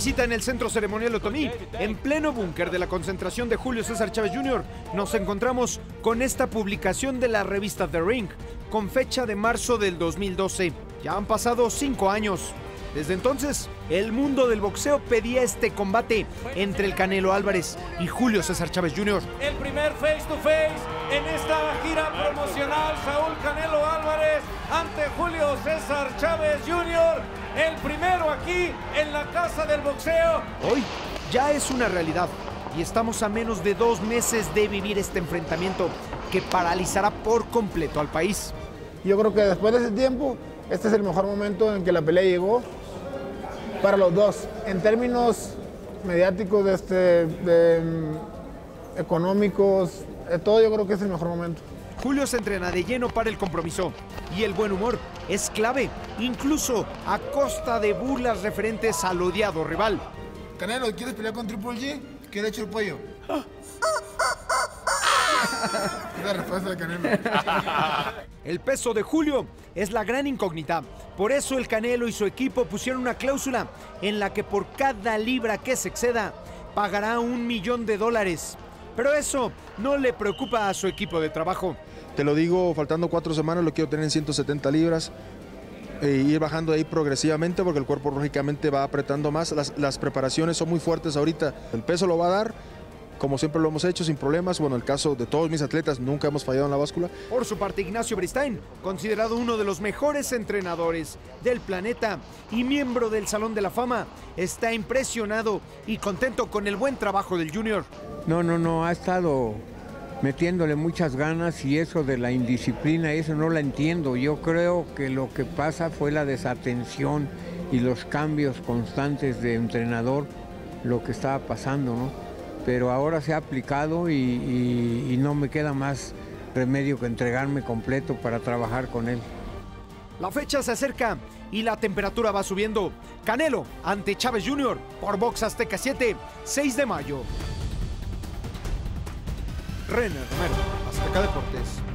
visita en el Centro Ceremonial Otomí, en pleno búnker de la concentración de Julio César Chávez Jr., nos encontramos con esta publicación de la revista The Ring, con fecha de marzo del 2012. Ya han pasado 5 años. Desde entonces, el mundo del boxeo pedía este combate entre el Canelo Álvarez y Julio César Chávez Jr. El primer face to face en esta gira promocional, Saúl Canelo Álvarez ante Julio César Chávez Jr., el primero aquí en la casa del boxeo. Hoy ya es una realidad y estamos a menos de 2 meses de vivir este enfrentamiento que paralizará por completo al país. Yo creo que después de ese tiempo, este es el mejor momento en que la pelea llegó para los dos. En términos mediáticos, económicos, todo, yo creo que es el mejor momento. Julio se entrena de lleno para el compromiso y el buen humor es clave, incluso a costa de burlas referentes al odiado rival. Canelo, ¿quieres pelear con Triple G? ¿Qué le echo el pollo? Es la respuesta de Canelo. El peso de Julio es la gran incógnita. Por eso el Canelo y su equipo pusieron una cláusula en la que por cada libra que se exceda pagará $1 millón. Pero eso no le preocupa a su equipo de trabajo. Te lo digo, faltando 4 semanas lo quiero tener en 170 libras. Ir bajando ahí progresivamente porque el cuerpo lógicamente va apretando más. Las preparaciones son muy fuertes ahorita. El peso lo va a dar, como siempre lo hemos hecho, sin problemas. Bueno, en el caso de todos mis atletas, nunca hemos fallado en la báscula. Por su parte, Ignacio Beristain, considerado uno de los mejores entrenadores del planeta y miembro del Salón de la Fama, está impresionado y contento con el buen trabajo del Junior. No, ha estado metiéndole muchas ganas y eso de la indisciplina, eso no la entiendo. Yo creo que lo que pasa fue la desatención y los cambios constantes de entrenador, lo que estaba pasando, ¿no? Pero ahora se ha aplicado y no me queda más remedio que entregarme completo para trabajar con él. La fecha se acerca y la temperatura va subiendo. Canelo ante Chávez Jr. por Box Azteca 7, 6 de mayo. René Romero, Azteca Deportes.